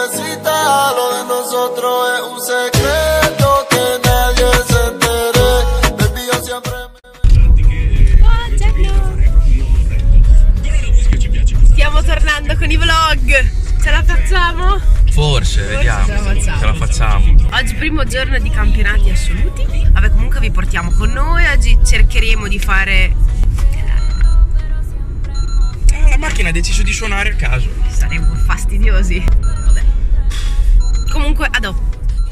bebecita, lo de nosotros es un secreto que nadie se entere. Baby, yo siempre Stiamo tornando con i vlog. Ce la facciamo? Forse, vediamo. Ce la facciamo. Oggi primo giorno di campionati assoluti. Vabbè, comunque vi portiamo con noi. Oggi cercheremo di fare... La macchina ha deciso di suonare a caso. Saremo fastidiosi. Vabbè. Comunque, a dopo.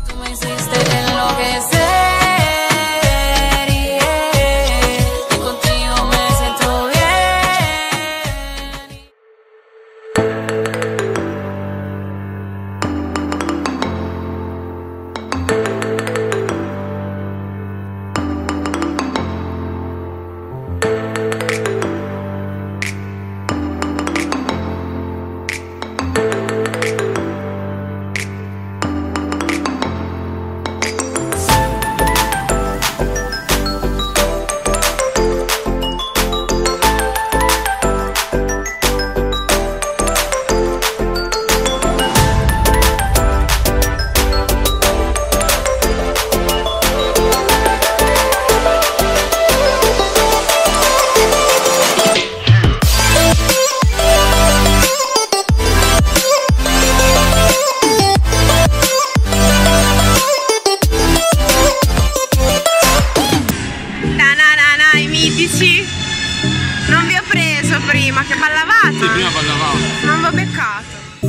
Non vi ho preso prima, che ballavate? Sì, prima ballavamo. Non vi ho beccato.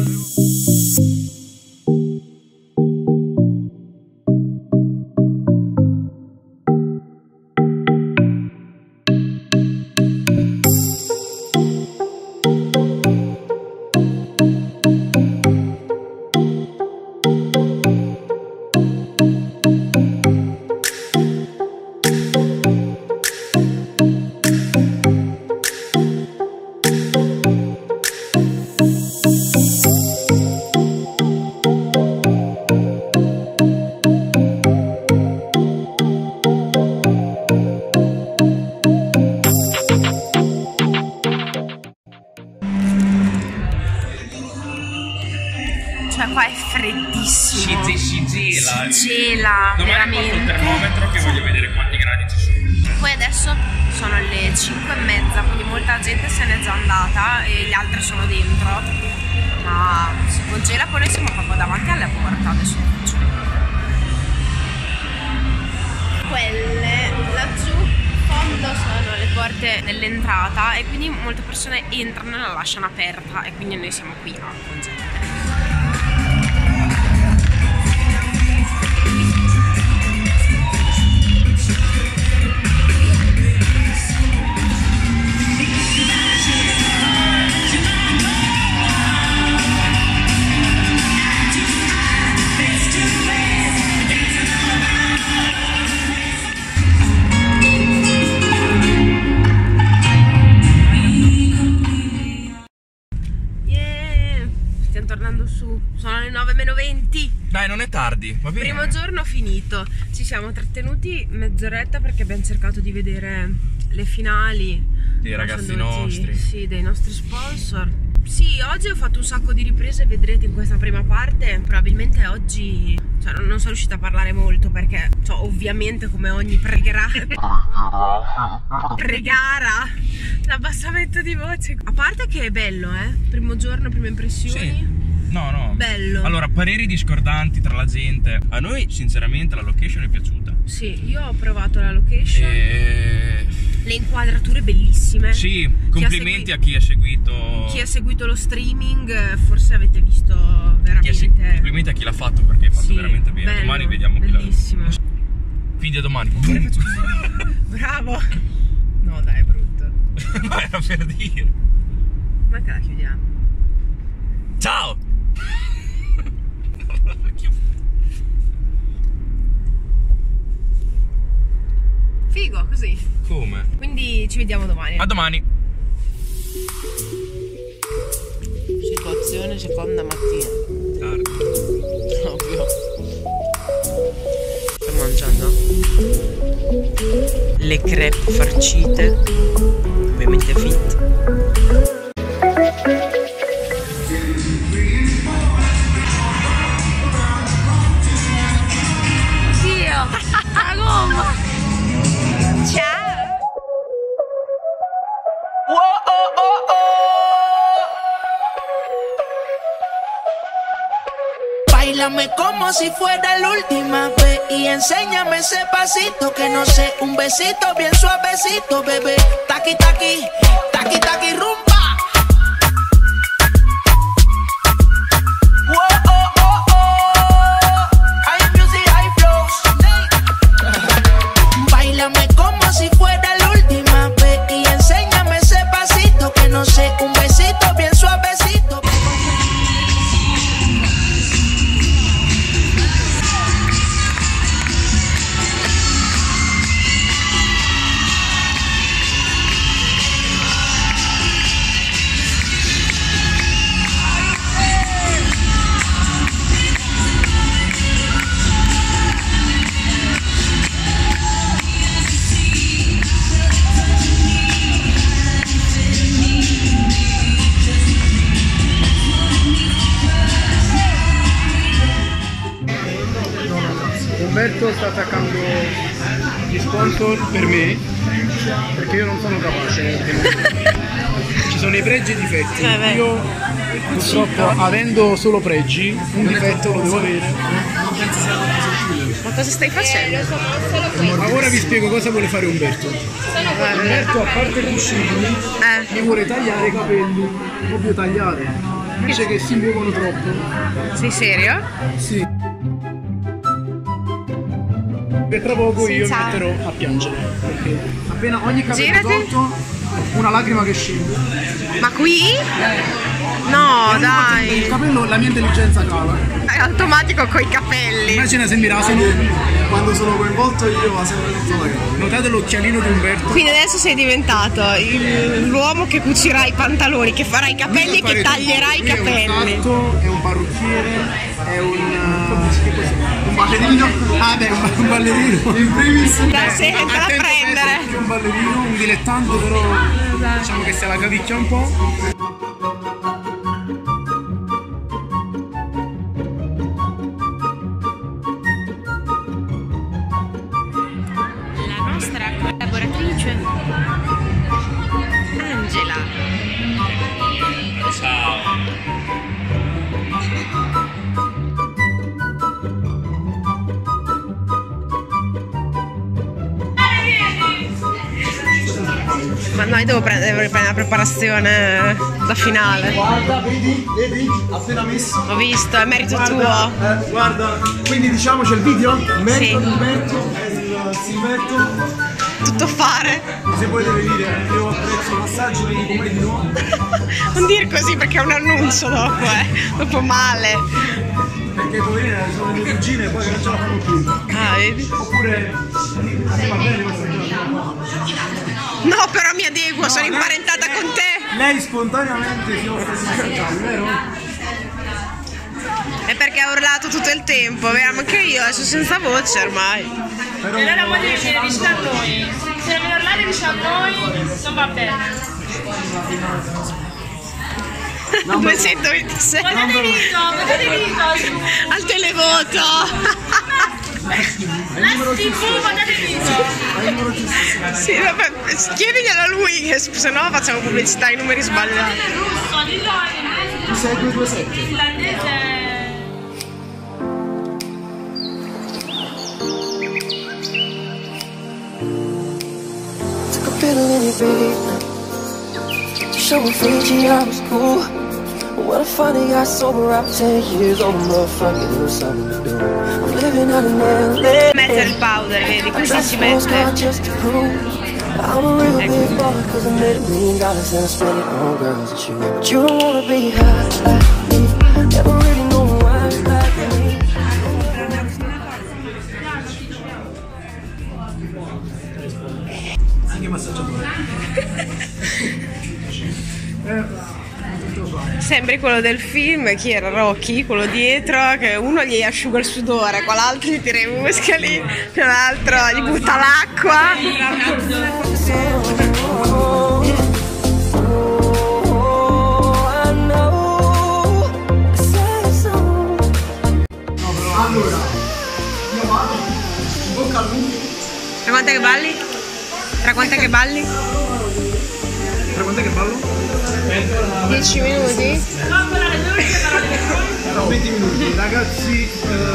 Qua è freddissimo. Si gela veramente. Il termometro che voglio vedere quanti gradi ci sono. Poi adesso sono le 5:30, quindi molta gente se n'è già andata e gli altri sono dentro. Ma si congela, poi noi siamo proprio davanti alla porta. Adesso vi faccio vedere. Quelle laggiù in fondo sono le porte dell'entrata e quindi molte persone entrano e la lasciano aperta e quindi noi siamo qui a congelare. Tornando su, sono le 9:20. Dai, non è tardi, va bene. Primo giorno finito. Ci siamo trattenuti mezz'oretta perché abbiamo cercato di vedere le finali dei ragazzi nostri. Sì, dei nostri sponsor. Sì, oggi ho fatto un sacco di riprese, vedrete in questa prima parte. Probabilmente oggi non sono riuscita a parlare molto perché ovviamente come ogni pregara l'abbassamento di voce. A parte che è bello, primo giorno, prime impressioni. Sì. No. Bello. Allora, pareri discordanti tra la gente. A noi sinceramente la location è piaciuta. Sì, io ho provato la location. Le inquadrature bellissime. Sì, complimenti a chi ha seguito. Chi ha seguito lo streaming, forse avete visto veramente. Complimenti a chi l'ha fatto perché è fatto veramente bene. Bello, domani vediamo bellissimo. chi l'ha. Video domani. Bravo. No, dai, è brutto. Ma era per dire. Ma che la chiudiamo? Ciao! Figo, così. Come? Quindi ci vediamo domani. A domani. Situazione seconda mattina. Tardi. Ovvio. Sto mangiando le crepe farcite, ovviamente fit. Báilame como si fuera la última vez y enséñame ese pasito que no sé, un besito bien suavecito, bebé. Taqui, taqui, taqui, taqui, rumba. Báilame como si fuera la última vez y enséñame ese pasito que no sé, un besito bien suavecito. Umberto sta attaccando gli sponsor per me perché io non sono capace. Ci sono i pregi e i difetti. Io purtroppo avendo solo pregi, un difetto lo devo avere. Ma cosa stai facendo? Ora vi spiego cosa vuole fare Umberto. Umberto, a parte i cuscini, mi vuole tagliare i capelli, proprio tagliare. Dice che si muovono troppo. Sei serio? Sì. E tra poco io mi metterò a piangere perché appena ogni capello tolto una lacrima che scende. Ma qui? No, dai. Il capello, la mia intelligenza cala. È automatico coi capelli. Immagina se mi rasano. Quando sono coinvolto io va sempre tutto la gara. Notate l'occhialino di Umberto. Quindi adesso sei diventato l'uomo che cucirà i pantaloni, che farà i capelli e che taglierà i capelli. È un parrucchiere, è un ballerino. Ah beh, un ballerino. In primis. Da prendere. Un ballerino, un dilettante, però diciamo che se la cavicchia un po'. Collaboratrice Angela. Ciao. Ma noi devo prendere la preparazione da finale. Guarda, vedi, appena messo. Ho visto, è merito tuo. Guarda, quindi diciamo c'è il video, merito Sì. di Umberto e il Silvetto. Tutto fare. Se volete venire, io apprezzo il passaggio, mi dico mai di no. Non dir così perché è un annuncio dopo, dopo male. Perché poverine sono le mie cugine e poi non ce la fanno più. Ah, vedi? Oppure va bene questa cosa. No, però mi adeguo, sono imparentata con te. Lei spontaneamente si offre di assaggiare, vero? È perché ha urlato tutto il tempo, vero? Ma anche io adesso senza voce ormai. Però Allora vuol dire che dice a noi. Se non urlare dice a noi, non va bene. 226 Votate Vito al televoto. La TV, votate Vito. Sì, vabbè, chiediglielo a lui, che se no facciamo pubblicità ai numeri sbagliati. Russo, dillo in 6227. finlandese. Took a pill in your bed to show me Fiji I was cool. But when I finally got sober after 10 years, oh motherfucker, it was something to do. I'm living out in LA. Mettere il powder, vedi, così si mette. Just to prove I'm a real big baller, cause I made $1 million and I spent it on girls that you. But you don't wanna be high like me. Never really know why like me. Anche massaggiatore. Sembri quello del film, chi era Rocky, quello dietro, che uno gli asciuga il sudore, quell'altro gli tira i muscoli, quell'altro gli butta l'acqua. Allora, io vado, in bocca al lupo. Tra quant'è che balli? Tra quant'è che balli? Tra quant'è che ballo? 10 minuti? 20 minuti, ragazzi.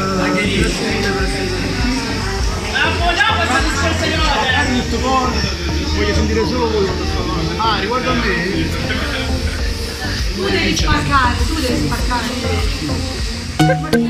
Voglio sentire solo voi. Ah, riguardo a me. Tu devi spaccare, tu devi spaccare.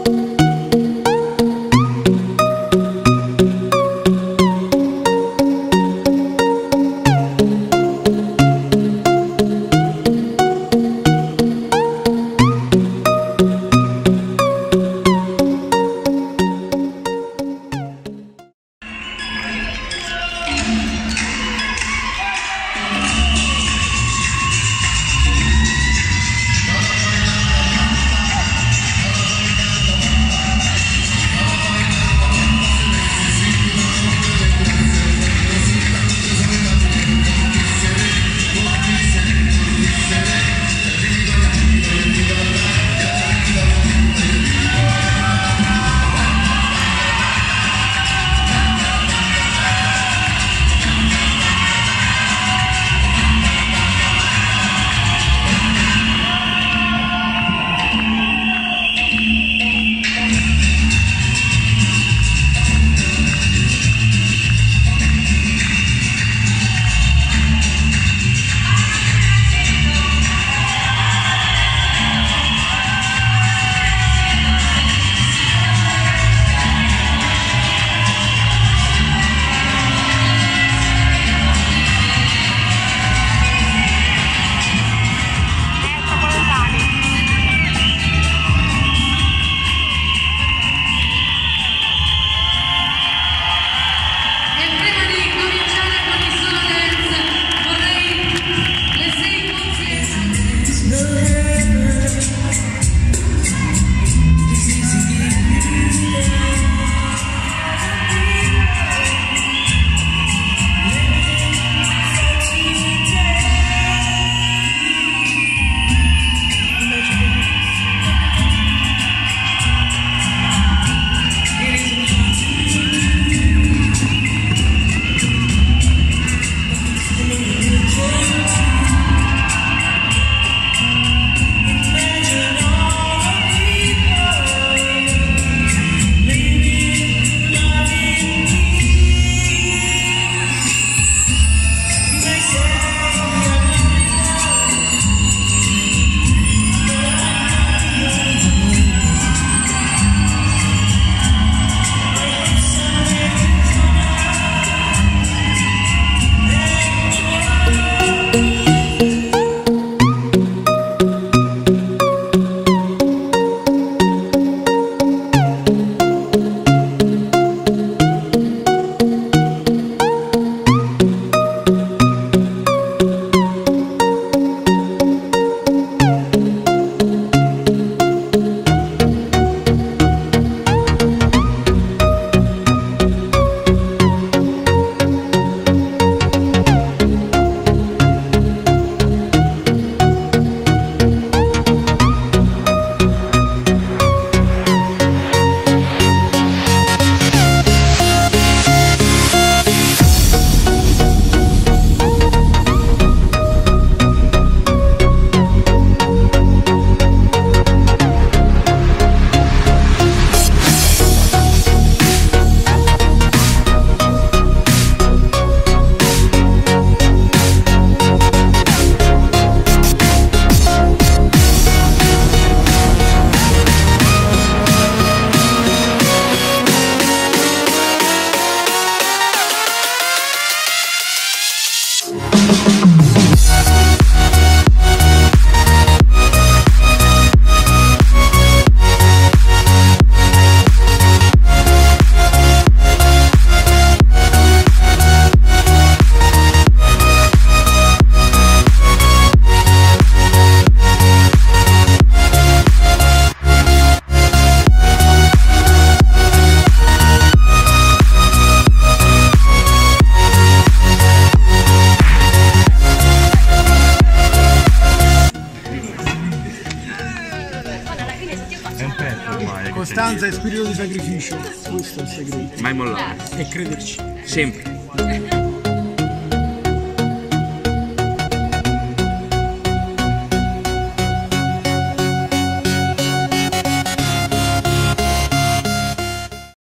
Costanza e spirito di sacrificio, questo è il segreto. Mai mollare. E crederci. Sempre.